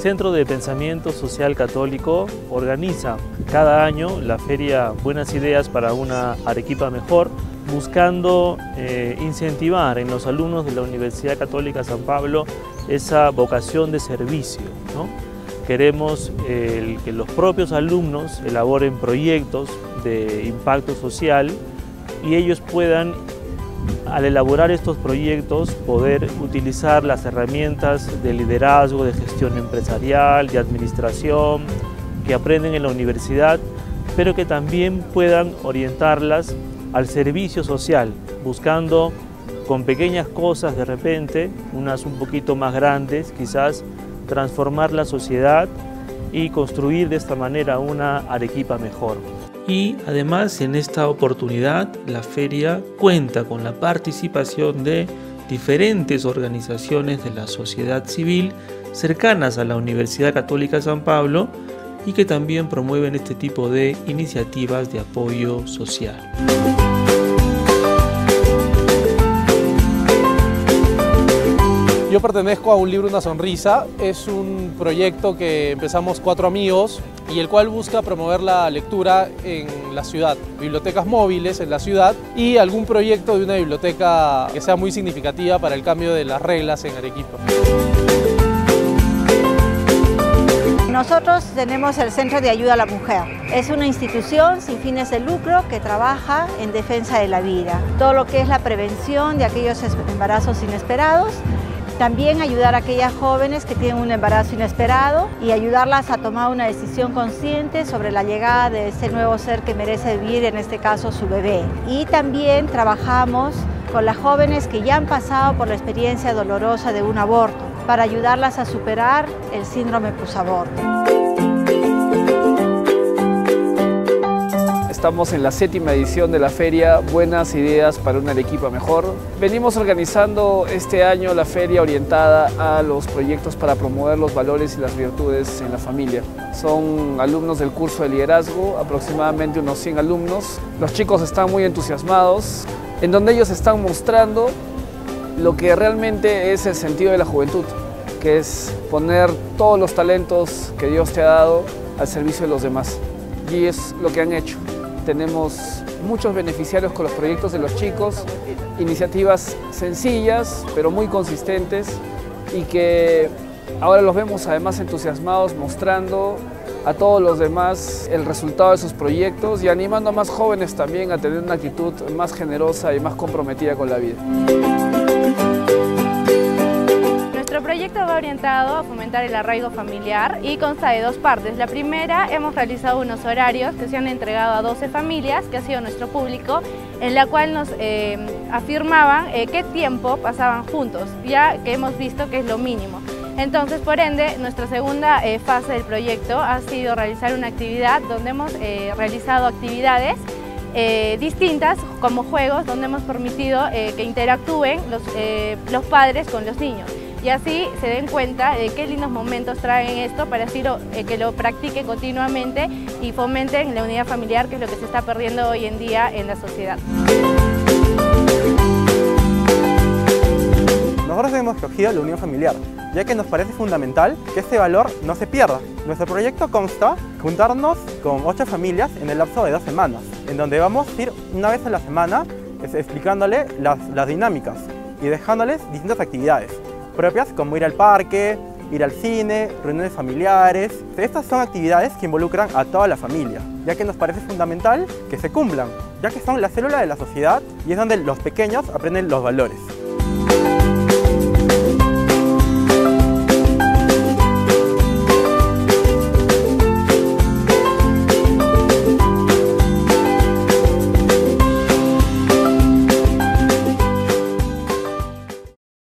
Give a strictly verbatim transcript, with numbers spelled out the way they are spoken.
Centro de Pensamiento Social Católico organiza cada año la feria Buenas Ideas para una Arequipa Mejor, buscando eh, incentivar en los alumnos de la Universidad Católica San Pablo esa vocación de servicio, ¿no? Queremos eh, que los propios alumnos elaboren proyectos de impacto social y ellos puedan, al elaborar estos proyectos, poder utilizar las herramientas de liderazgo, de gestión empresarial, de administración, que aprenden en la universidad, pero que también puedan orientarlas al servicio social, buscando con pequeñas cosas de repente, unas un poquito más grandes, quizás transformar la sociedad y construir de esta manera una Arequipa mejor. Y además en esta oportunidad la feria cuenta con la participación de diferentes organizaciones de la sociedad civil cercanas a la Universidad Católica San Pablo y que también promueven este tipo de iniciativas de apoyo social. Yo pertenezco a Un Libro, Una Sonrisa. Es un proyecto que empezamos cuatro amigos y el cual busca promover la lectura en la ciudad, bibliotecas móviles en la ciudad y algún proyecto de una biblioteca que sea muy significativa para el cambio de las reglas en Arequipa. Nosotros tenemos el Centro de Ayuda a la Mujer. Es una institución sin fines de lucro que trabaja en defensa de la vida. Todo lo que es la prevención de aquellos embarazos inesperados. También ayudar a aquellas jóvenes que tienen un embarazo inesperado y ayudarlas a tomar una decisión consciente sobre la llegada de ese nuevo ser que merece vivir, en este caso su bebé. Y también trabajamos con las jóvenes que ya han pasado por la experiencia dolorosa de un aborto, para ayudarlas a superar el síndrome posaborto. Estamos en la séptima edición de la feria Buenas Ideas para una Arequipa Mejor. Venimos organizando este año la feria orientada a los proyectos para promover los valores y las virtudes en la familia. Son alumnos del curso de liderazgo, aproximadamente unos cien alumnos. Los chicos están muy entusiasmados, en donde ellos están mostrando lo que realmente es el sentido de la juventud, que es poner todos los talentos que Dios te ha dado al servicio de los demás. Y es lo que han hecho. Tenemos muchos beneficiarios con los proyectos de los chicos, iniciativas sencillas pero muy consistentes y que ahora los vemos además entusiasmados mostrando a todos los demás el resultado de sus proyectos y animando a más jóvenes también a tener una actitud más generosa y más comprometida con la vida. Nuestro proyecto va orientado a fomentar el arraigo familiar y consta de dos partes. La primera, hemos realizado unos horarios que se han entregado a doce familias, que ha sido nuestro público, en la cual nos eh, afirmaban eh, qué tiempo pasaban juntos, ya que hemos visto que es lo mínimo. Entonces, por ende, nuestra segunda eh, fase del proyecto ha sido realizar una actividad donde hemos eh, realizado actividades eh, distintas como juegos, donde hemos permitido eh, que interactúen los, eh, los padres con los niños. Y así se den cuenta de qué lindos momentos traen esto para así lo, eh, que lo practiquen continuamente y fomenten la unidad familiar, que es lo que se está perdiendo hoy en día en la sociedad. Nosotros hemos escogido la unión familiar, ya que nos parece fundamental que este valor no se pierda. Nuestro proyecto consta de juntarnos con ocho familias en el lapso de dos semanas, en donde vamos a ir una vez a la semana explicándole las, las dinámicas y dejándoles distintas actividades propias como ir al parque, ir al cine, reuniones familiares. Estas son actividades que involucran a toda la familia, ya que nos parece fundamental que se cumplan, ya que son la célula de la sociedad y es donde los pequeños aprenden los valores.